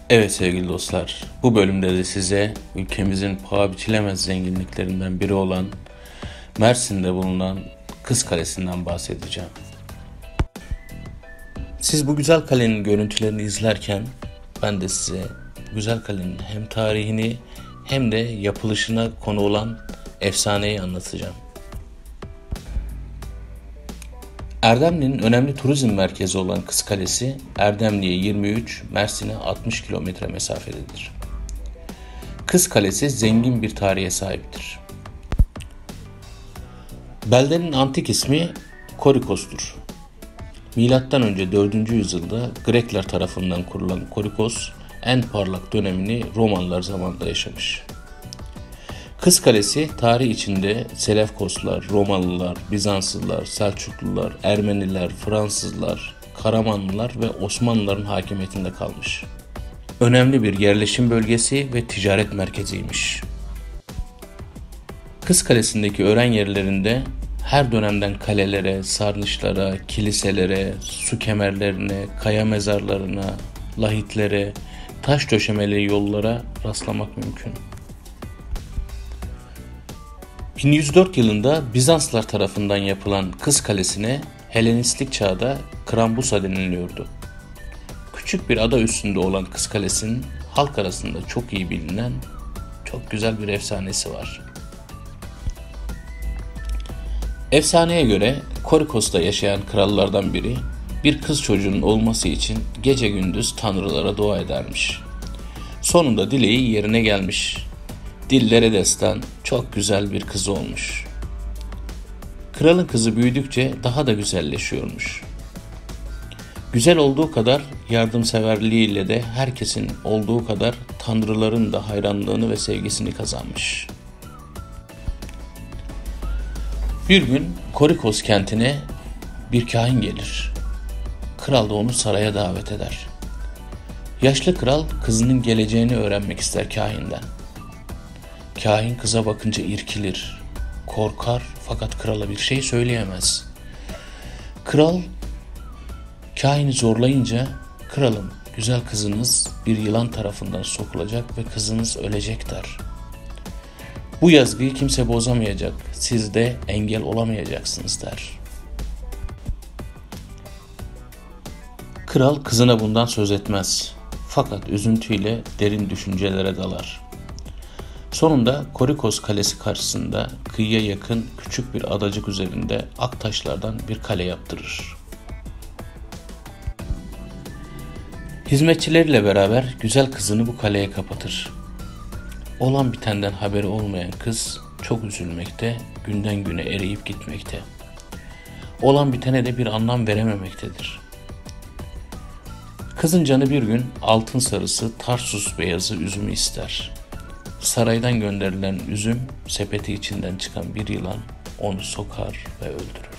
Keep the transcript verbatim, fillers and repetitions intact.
Evet sevgili dostlar, bu bölümde de size ülkemizin paha biçilemez zenginliklerinden biri olan Mersin'de bulunan Kız Kalesi'nden bahsedeceğim. Siz bu güzel kalenin görüntülerini izlerken ben de size güzel kalenin hem tarihini hem de yapılışına konu olan efsaneyi anlatacağım. Erdemli'nin önemli turizm merkezi olan Kız Kalesi, Erdemli'ye yirmi üç, Mersin'e altmış kilometre mesafededir. Kız Kalesi zengin bir tarihe sahiptir. Beldenin antik ismi Korikos'tur. Milattan önce dördüncü yüzyılda Grekler tarafından kurulan Korikos, en parlak dönemini Romalılar zamanında yaşamış. Kız Kalesi tarih içinde Selevkoslar, Romalılar, Bizanslılar, Selçuklular, Ermeniler, Fransızlar, Karamanlılar ve Osmanlıların hakimiyetinde kalmış. Önemli bir yerleşim bölgesi ve ticaret merkeziymiş. Kız Kalesi'ndeki öğren yerlerinde her dönemden kalelere, sarnıçlara, kiliselere, su kemerlerine, kaya mezarlarına, lahitlere, taş döşemeli yollara rastlamak mümkün. bin yüz dört yılında Bizanslılar tarafından yapılan Kız Kalesi'ne Helenistik çağda Krambusa deniliyordu. Küçük bir ada üstünde olan Kız Kalesi'nin halk arasında çok iyi bilinen çok güzel bir efsanesi var. Efsaneye göre Korikos'ta yaşayan krallardan biri bir kız çocuğunun olması için gece gündüz tanrılara dua edermiş. Sonunda dileği yerine gelmiş. Dillere destan çok güzel bir kızı olmuş. Kralın kızı büyüdükçe daha da güzelleşiyormuş. Güzel olduğu kadar yardımseverliğiyle de herkesin olduğu kadar tanrıların da hayranlığını ve sevgisini kazanmış. Bir gün Korikos kentine bir kahin gelir. Kral da onu saraya davet eder. Yaşlı kral kızının geleceğini öğrenmek ister kahinden. Kahin kıza bakınca irkilir, korkar fakat krala bir şey söyleyemez. Kral kahini zorlayınca, kralım güzel kızınız bir yılan tarafından sokulacak ve kızınız ölecek der. Bu yazgıyı kimse bozamayacak, siz de engel olamayacaksınız der. Kral kızına bundan söz etmez fakat üzüntüyle derin düşüncelere dalar. Sonunda Korikos Kalesi karşısında kıyıya yakın küçük bir adacık üzerinde ak taşlardan bir kale yaptırır. Hizmetçileriyle beraber güzel kızını bu kaleye kapatır. Olan bitenden haberi olmayan kız çok üzülmekte, günden güne eriyip gitmekte. Olan bitene de bir anlam verememektedir. Kızın canı bir gün altın sarısı Tarsus beyazı üzümü ister. Saraydan gönderilen üzüm sepeti içinden çıkan bir yılan onu sokar ve öldürür.